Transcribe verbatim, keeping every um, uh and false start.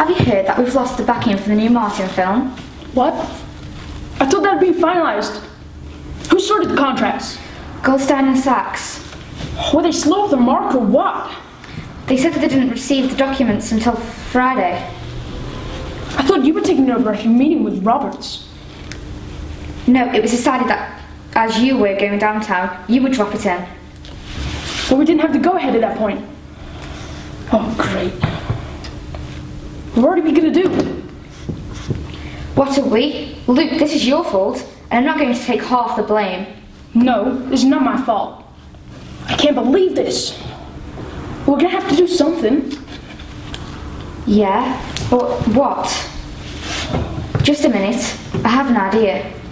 Have you heard that we've lost the backing for the new Martin film? What? I thought that had been finalized. Who sorted the contracts? Goldstein and Sachs. Were they slow with the mark or what? They said that they didn't receive the documents until Friday. I thought you were taking over after your meeting with Roberts. No, it was decided that as you were going downtown, you would drop it in. But we didn't have the go-ahead at that point. Oh, great. What are we gonna do? What are we? Luke, this is your fault, and I'm not going to take half the blame. No, this is not my fault. I can't believe this. We're gonna have to do something. Yeah, but what? Just a minute, I have an idea.